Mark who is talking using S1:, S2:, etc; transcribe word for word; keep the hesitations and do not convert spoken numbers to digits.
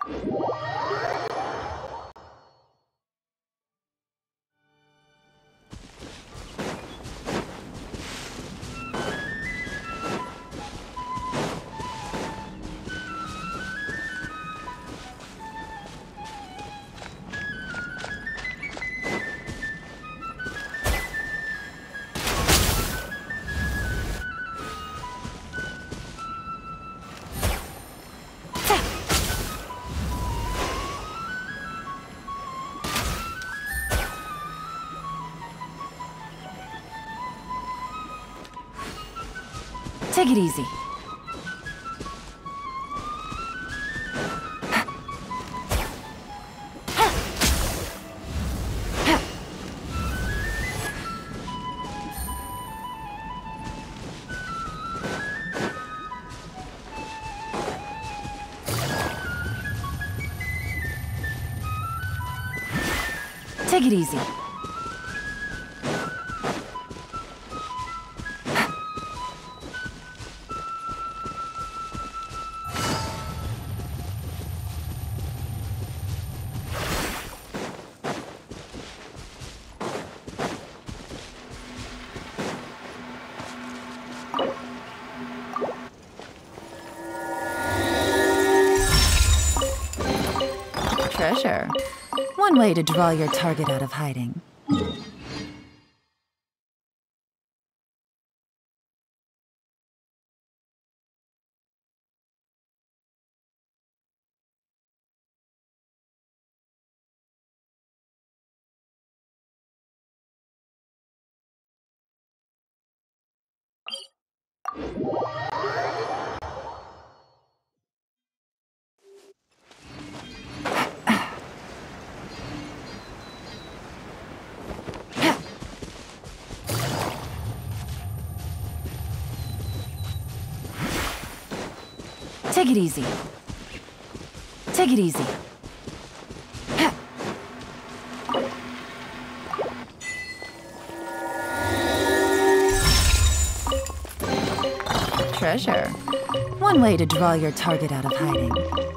S1: Take it easy. Take it easy. Treasure. One way to draw your target out of hiding. Take it easy. Take it easy. Treasure. One way to draw your target out of hiding.